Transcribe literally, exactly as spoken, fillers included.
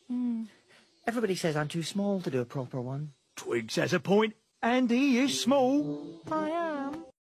Mm. Everybody says I'm too small to do a proper one. Twigs has a point, and he is small. I am.